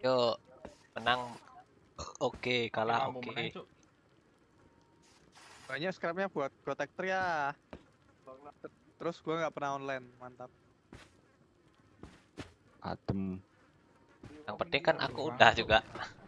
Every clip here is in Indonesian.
Yuk, menang. Oke, kalah Kamu oke. menang, Cuk. Banyak scrapnya buat protector ya. Terus gua nggak pernah online, mantap. Adem. Yang penting kan aku udah juga.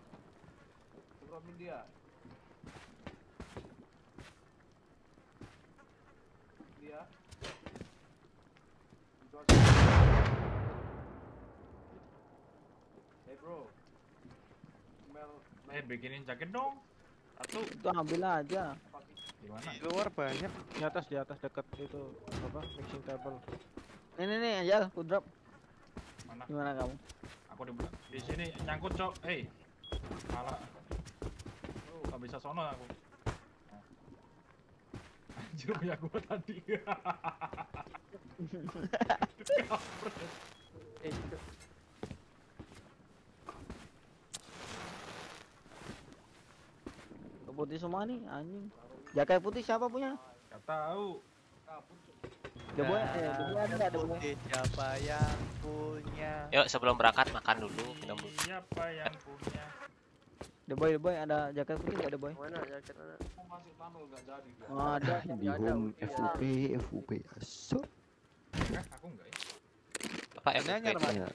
Bikinin jaket dong. Satu. Itu ambil aja. Di mana? Di luar banyak. Di atas dekat itu apa mixing table. Ini ya, aku drop. Mana? Gimana kamu? Aku di sini nyangkut, Cok. Malah. Gak bisa sono aku. Anjir, punya gua tadi. Putih semua nih, anjing. Jaket putih siapa punya? Gak tahu. The boy, ada boy. Siapa yang punya? Yuk, sebelum berangkat makan dulu, minum dulu. Siapa yang punya? The boy, ada jaket putih nggak The boy? Mana jaket mana? Oh, ada. Di home FUP aso. Aku enggak ya. Apa Nanya, FFP? Mas. Ya.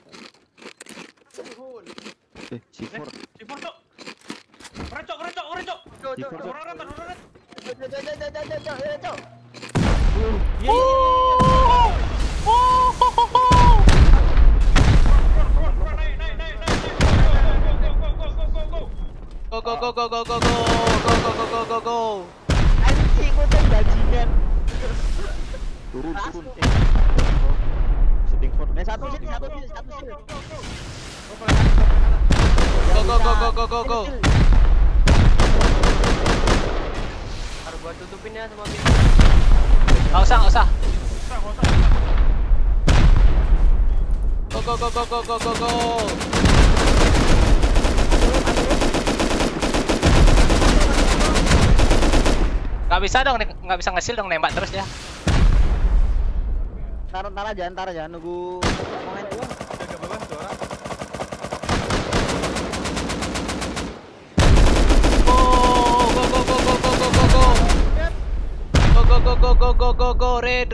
C4. Cipor, Cok. Kerecok. C4 Cok. Cok. Go. Anjing, gua tuh bajingan. Turun. Setting for. Satu sini. Go. Harus gua tutupin ya sama pintu. Nggak usah. Usah. Go. Nggak bisa ngesil dong, nembak terus ya. Ntar aja nunggu momen dulu. Ada bawah tuh orang. Go, red.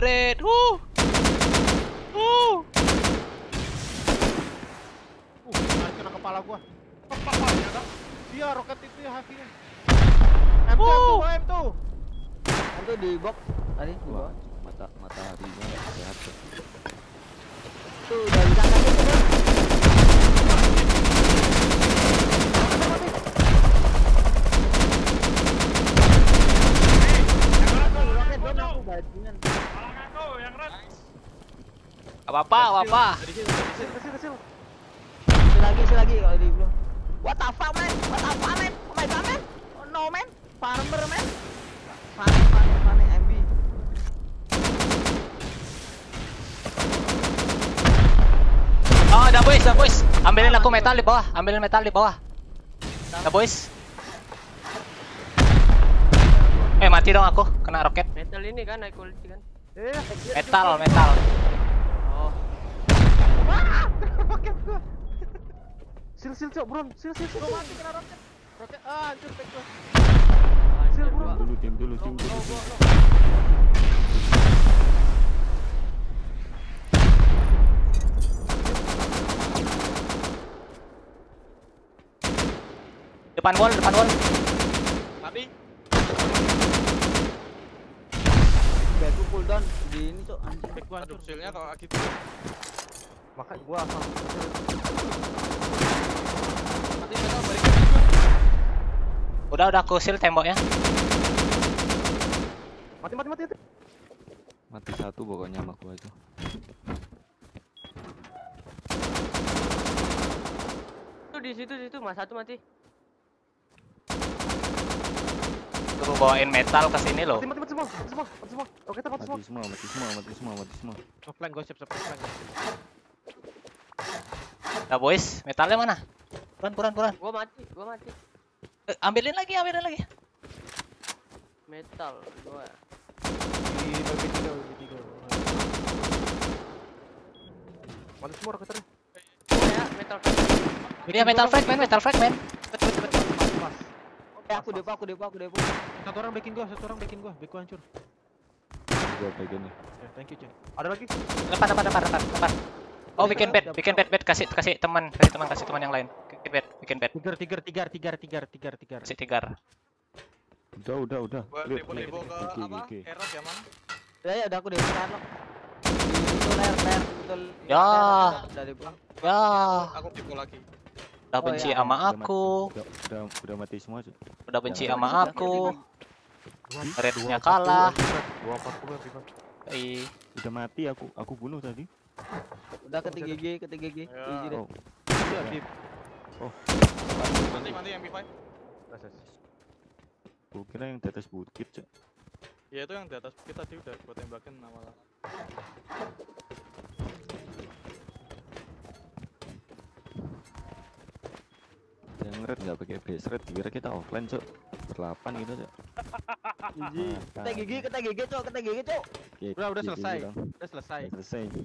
Kena kepala gua. Kepalanya, Kak. Iya, roket itu ya hakinya. M2. Itu di box tadi di Wah, bawah. mataharinya sehat tuh. Tuh udah bisa kan itu kan. Bajingan. Halangan kau yang red. Apa? Kecil. Isi lagi kalau di belum. What the fuck man? Oh my god man? Oh no man? Farmer man? Pane MB. Oh, ada boys. Ambilin aku metal di bawah. Ada boys. Mati dong aku, kena roket. Metal ini kan high quality kan? Metal. Oh. Roket gua. Sil cok, bro. Sil. Gua mati kena roket. Anjir tek gua. Anjir, bro. gua. Diam dulu. Depan wall. Mati. Backku cooldown di ini cok anjir. Back gua Aduh, hancur. silnya kalau gitu. Makanya gua apa? Mati metal balik lagi gua. Udah aku seal temboknya. Mati. Mati satu pokoknya sama gua itu. Tuh di situ Mas satu mati. Suruh bawain metal ke sini loh. Mati semua. Oke, mati semua. Mati semua. Offline gua siap offline. Nah boys, metalnya mana? Buran. Gua mati. Ambilin lagi. Metal gua. Di bagi 3. Mati semua roketernya. Ya, metal. Dia metal frag man. Pas. Aku depo. Satu orang backing gua, back gua hancur. Gua bagian nih. Ya, thank you, Ceng. Ada lagi? Depan. Oh, bikin bed, kasih teman yang lain. Bikin bed. Tiga. Kasih tigar. Udah. Gua Lihat, depo lihat. ke Wiki, apa? wiki. Error ya, Mang. Ya udah aku depo kan. Itu ler betul. Ya. Udah depo. Ya, Aku depo lagi. udah benci iya. sama Udah aku. udah mati semua, Cuk. Udah benci Jangan. sama aku. Rednya kalah. 240 Bifat. Ih, Udah mati aku bunuh tadi. Udah ke 3G. Easy deh. Oh, Iya, Bif. Mati MP5. Proses. gua kira yang di atas bukit, Cuk. Ya itu yang di atas kita tadi udah gua tembakin awalnya. Yang red nggak pakai base red, dikira kita offline, Cuk. Berlapan gitu, Cuk. Easy. Kita GG, Cok. Oke, Udah GG selesai. dong. Udah selesai. Udah selesai, Cuk.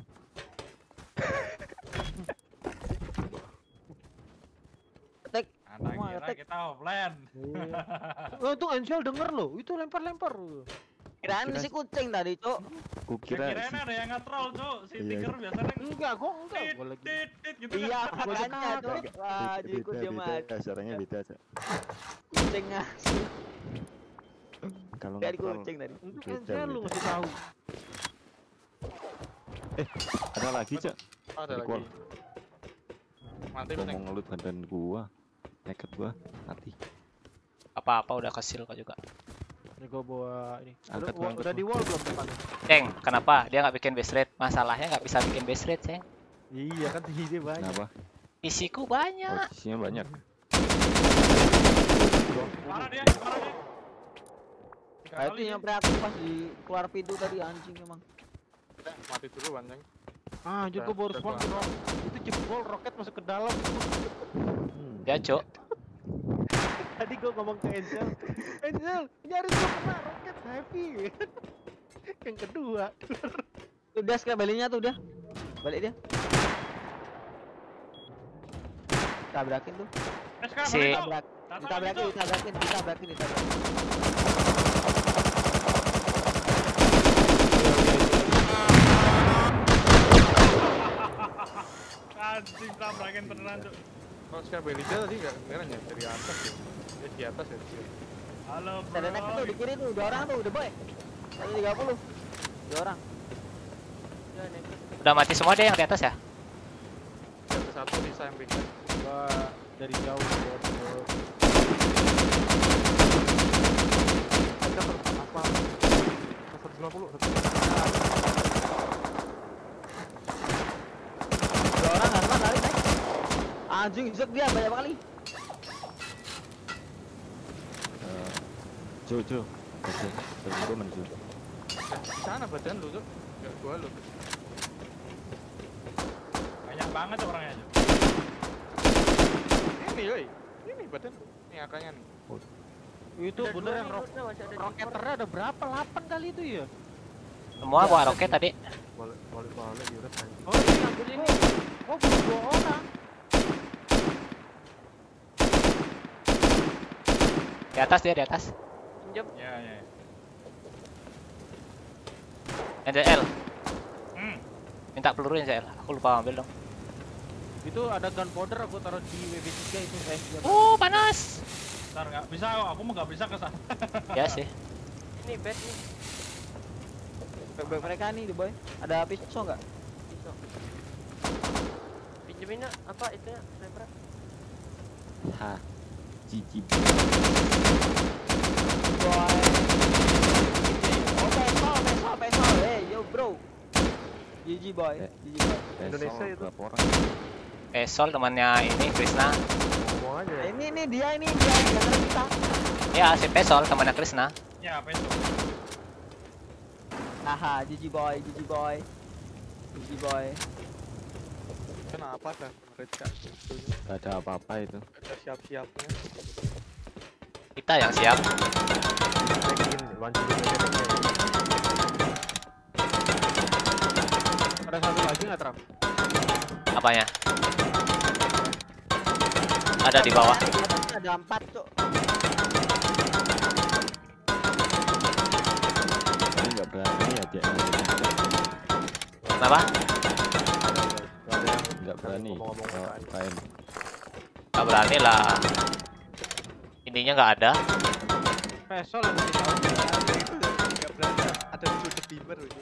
Attack. Anda Wah, kira attack. kita offline. Oh, itu Angel denger loh. Itu lempar. Kirain Kira- si kucing tadi, Cok. Kukira Kirain ada yang nge-troll, Cuk. Si Iya. Tiger biasanya Enggak, gua enggak. tit, Gua lagi. tit gitu Iya, kan. makanya, Cok. Wah, jadi ikut dia mah. suaranya beda, Cuk. Kucing ngasih. Kalau Kayak di nge-troll kucing tadi. Untuk beda, Angel lu beda. mesti tahu. Ada lagi, Cuk. Ada lagi. Recall. Mati Gua lu, mau Ceng. ngelut badan gua. Naked gua mati. apa-apa udah kesil kok juga. Ini gua bawa ini. Angkat Udah, gua, angkat udah gua. di wall belum depan? Ceng, kenapa dia nggak bikin base rate? Masalahnya nggak bisa bikin base rate, Ceng. Iya kan ide banyak. Kenapa? Isiku Oh, banyak. isinya banyak. Parah dia. Nah, itu nyampe aku pas di keluar pintu tadi anjing emang. Mati dulu, Anjing. Ah, anjir gua baru spawn tuh, Rom. Itu jebol roket masuk ke dalam. Ya, Cok. Tadi gua ngomong ke Angel, nyaris gua kena roket heavy. Yang kedua. Udah sekali baliknya tuh udah. Balik dia. Tabrakin tuh. Sekarang Si- balik, Cuk. Ditabrakin. Anjing tabrakin beneran, Cuk. Kalau sekarang Belida tadi enggak ya dari atas ya. Dia di atas ya. Halo, bro. Ada naik tuh di kiri tuh, 2 orang tuh, udah boy. 130. 2 orang. Ya, next. Udah mati semua deh yang di atas ya? Di atas satu di samping. Gua dari jauh buat apa? 150. 2 orang kan lari naik. Anjing zek dia banyak kali. Jo. Badan gua menuju. Di sana badan lu, Cuk. Enggak gua lu. Banyak banget Cuk, orangnya, Cuk. Ini, woi. Ini badan lu. Ini angkanya nih. Itu Ada bener dua yang nih, udah, masih ada di roketernya ada berapa? 8 kali itu ya? Semua bawa roket tadi. Balik yaudah anjing. Oh, ini ambil ini. Oh, baru 2 orang. Di atas dia, di atas. Pinjam. Ya. NZL, Hmm. minta peluru NZL. Aku lupa ambil dong. Itu ada gunpowder aku taruh di WB3 itu. Panas. Ntar nggak bisa kok, aku mau nggak bisa ke sana. Ya sih. Ini bed nih. Baik mereka nih, boy. Ada pisau enggak? Pisau. Pinjemin nak, apa itunya? Sniper. Ha. Cici. Boy. Oh, pesol. Hey, yo bro. GG boy. Indonesia itu. Berapa orang? Pesol temannya ini Krisna. Ngomong aja. Ini dia yang gara kita. Ya, si Pesol temannya Krisna. Ya, apa itu? Haha, GG boy. Kenapa dah? Mereka Gak ada apa-apa itu. ada siap-siapnya. Kita yang siap. Ada satu lagi nggak Trump? Apanya? Ada di bawah. Ada 4, Cuk. Ini nggak berani ya dia. Kenapa? Nggak berani. Ngomong-ngomong Oh, UKM. KM. Gak berani lah. Ininya nggak ada. Pesol yang ngasih tahu. Itu nggak berani. Ada di sudut beamer itu.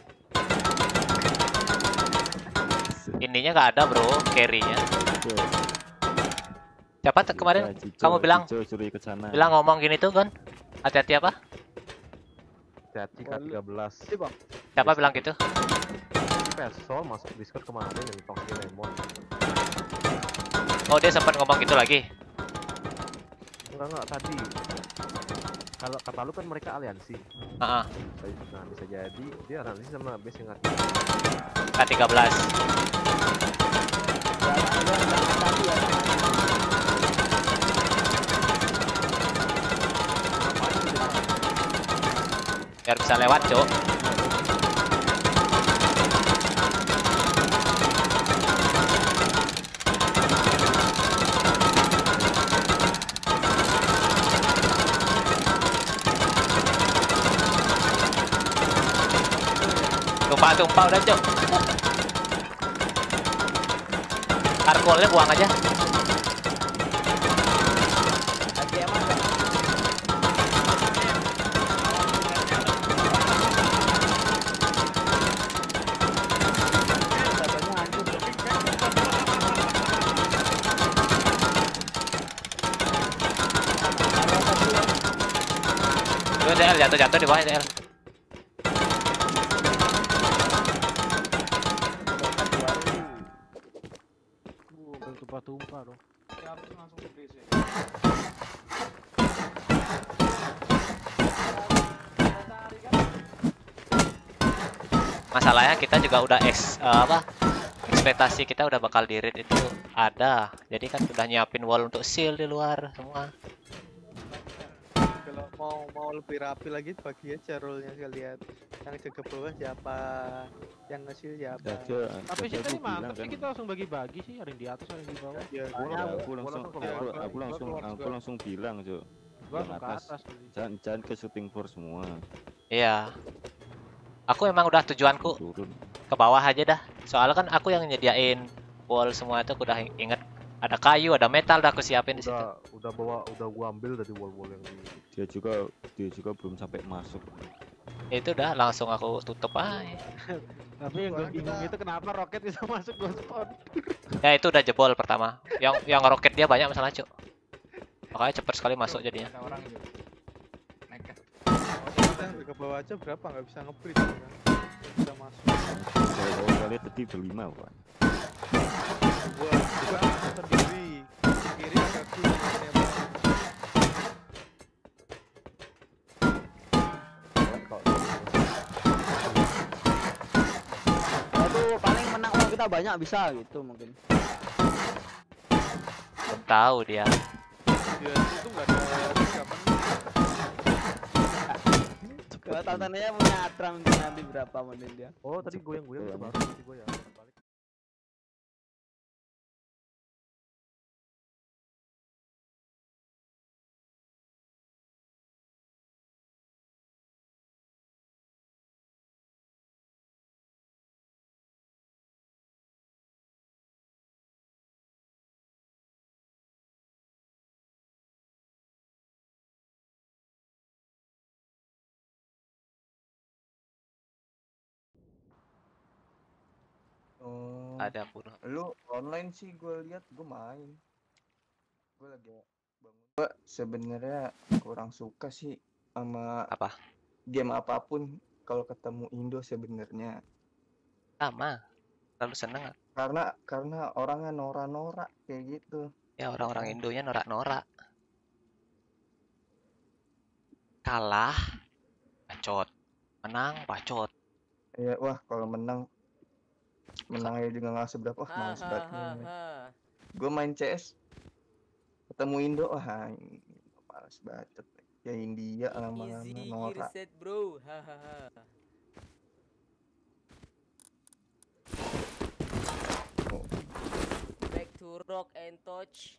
Ininya nggak ada bro, carry-nya. Cico. Siapa kemarin Cico, kamu bilang Cico suruh ikut sana. ngomong gini tuh kan? Hati-hati apa? Hati K13. Sih, Bang. Siapa bilang gitu? Pesol masuk Discord kemarin yang tongsi lemon. Oh dia sempat ngomong gitu lagi. Enggak tadi. Kalau kata lu kan mereka aliansi. Heeh. Nah, bisa jadi dia aliansi sama base yang ngasih. K13. Biar bisa lewat, Cuk. Tumpah udah, Cuk. Arkolnya buang aja. Lagi emang ada. Babanya hancur. Itu TL jatuh di bawah TL. Tumpah-tumpah dong. Ya habis langsung ke base. Masalahnya kita juga udah ekspektasi kita udah bakal di raid itu ada. Jadi kan udah nyiapin wall untuk seal di luar semua. Kalau mau lebih rapi lagi bagi aja role-nya kalian. Yang jaga bawah siapa, yang nge-seal siapa. Tapi sih Jaga tadi gua bilang mantap sih kan. kita langsung bagi-bagi sih, ada yang di atas, ada yang di bawah. Ya, Aku langsung bilang, Cuk. Gua langsung ke atas. atas tadi. Jangan ke shooting floor semua. Iya. Aku emang udah tujuanku Turun. ke bawah aja dah. Soalnya kan aku yang nyediain wall semua itu aku udah inget. Ada kayu, ada metal udah aku siapin di situ. Udah gua ambil dari wall-wall yang di Dia juga belum sampai masuk. Itu udah langsung aku tutup aja. Tapi yang gue bingung itu kenapa roket bisa masuk ghost spawn. Ya itu udah jebol pertama. Yang roket dia banyak masalah, Cuk. Makanya cepet sekali masuk jadinya. Ada orang gitu. Nekat. kita yang jaga bawah aja berapa nggak bisa nge-breach kan? Bisa masuk. Kalau kalian tadi berlima, Pak. Gua sendiri. Kiri agak kuning nembak. Itu paling menang kalau kita banyak bisa gitu mungkin. Belum tahu dia. Dia itu nggak ada kapan. Kalau tontonannya punya Atra mungkin nanti berapa menit dia. Oh tadi goyang-goyang itu baru tadi goyang. Balik. Oh, Ada bunuh. lu online sih gue lihat, gue main. Gue lagi bangun. Gue sebenarnya kurang suka sih sama Apa? game apapun kalau ketemu Indo sebenarnya. Sama. Terlalu seneng. Karena orangnya norak-norak kayak gitu. Ya orang-orang Indonya norak-norak. Kalah, bacot. Menang, bacot. Ya wah kalau menang aja juga nggak seberapa. Wah males banget. Gue main CS ketemu Indo, wah males banget. Ya India lama-lama norak. Reset bro, hahaha. Back to to rock and touch.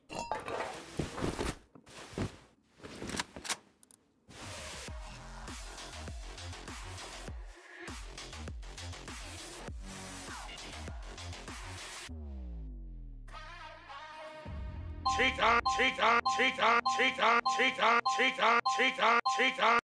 Cheetah, cheetah, cheetah, cheetah, cheetah, cheetah, cheetah, cheetah.